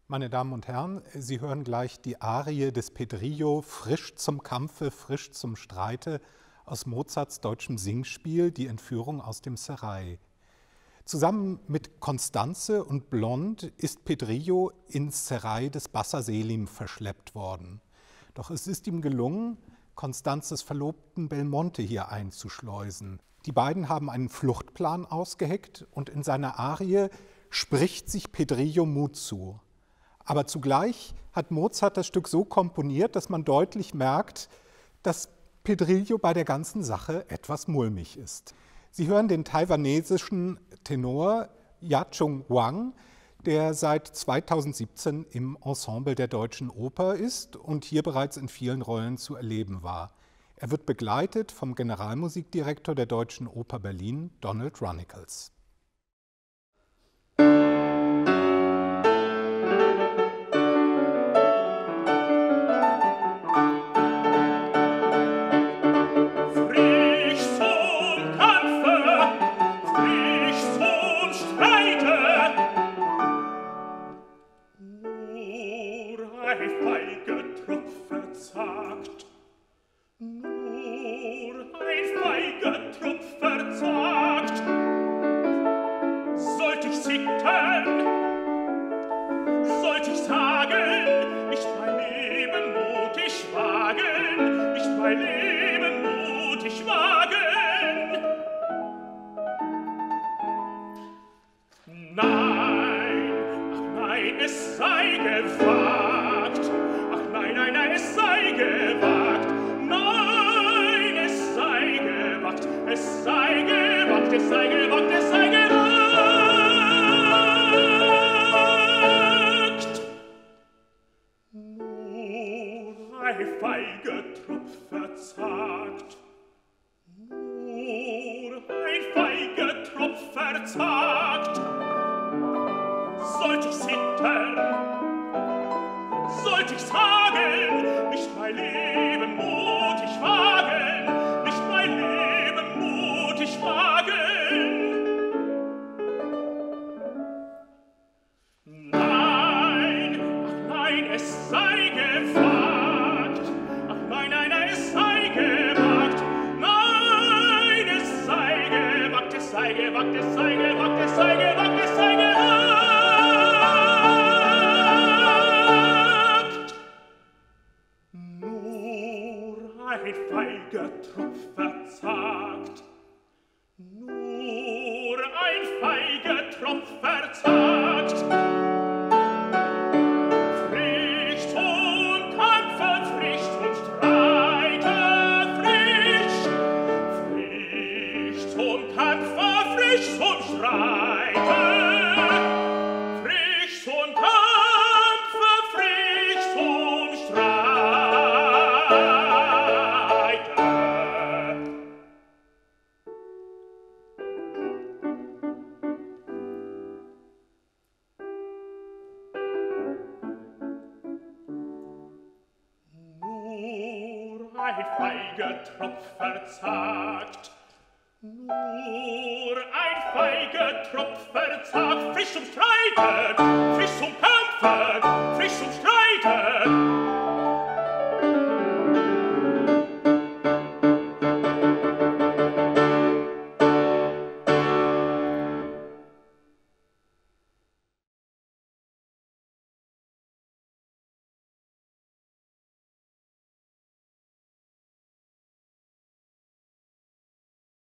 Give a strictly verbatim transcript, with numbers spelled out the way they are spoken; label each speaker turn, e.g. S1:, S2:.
S1: Meine Damen und Herren, Sie hören gleich die Arie des Pedrillo »Frisch zum Kampfe, frisch zum Streite« aus Mozarts deutschem Singspiel »Die Entführung aus dem Serail«. Zusammen mit Constanze und Blonde ist Pedrillo ins Serail des Bassa Selim verschleppt worden. Doch es ist ihm gelungen, Constanzes Verlobten Belmonte hier einzuschleusen. Die beiden haben einen Fluchtplan ausgeheckt und in seiner Arie spricht sich Pedrillo Mut zu. Aber zugleich hat Mozart das Stück so komponiert, dass man deutlich merkt, dass Pedrillo bei der ganzen Sache etwas mulmig ist. Sie hören den taiwanesischen Tenor Ya-Chung Wang, der seit zweitausendsiebzehn im Ensemble der Deutschen Oper ist und hier bereits in vielen Rollen zu erleben war. Er wird begleitet vom Generalmusikdirektor der Deutschen Oper Berlin, Donald Runnicles.
S2: Frisch zum Streiten, frisch zum Kampfen, frisch zum Streiten.